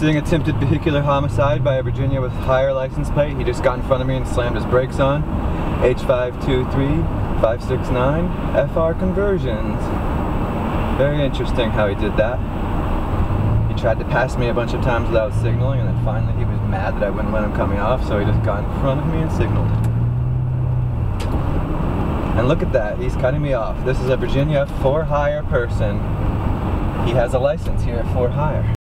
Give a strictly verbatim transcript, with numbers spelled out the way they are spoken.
Witnessing attempted vehicular homicide by a Virginia with higher license plate. He just got in front of me and slammed his brakes on. H five two three five six nine F R conversions. Very interesting how he did that. He tried to pass me a bunch of times without signaling, and then finally he was mad that I wouldn't let him cut me off, so he just got in front of me and signaled. And look at that, he's cutting me off. This is a Virginia for hire person. He has a license here at for hire.